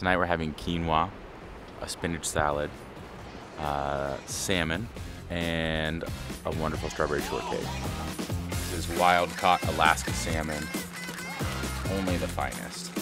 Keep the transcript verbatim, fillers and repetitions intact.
Tonight we're having quinoa, a spinach salad, uh, salmon, and a wonderful strawberry shortcake. This is wild-caught Alaska salmon, only the finest.